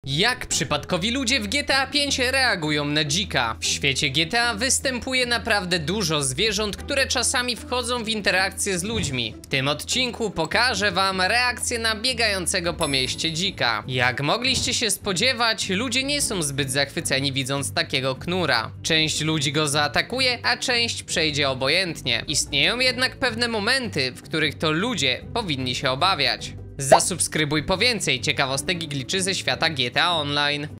Jak przypadkowi ludzie w GTA 5 reagują na dzika? W świecie GTA występuje naprawdę dużo zwierząt, które czasami wchodzą w interakcję z ludźmi. W tym odcinku pokażę wam reakcję na biegającego po mieście dzika. Jak mogliście się spodziewać, ludzie nie są zbyt zachwyceni widząc takiego knura. Część ludzi go zaatakuje, a część przejdzie obojętnie. Istnieją jednak pewne momenty, w których to ludzie powinni się obawiać. Zasubskrybuj po więcej ciekawostek i gliczy ze świata GTA Online.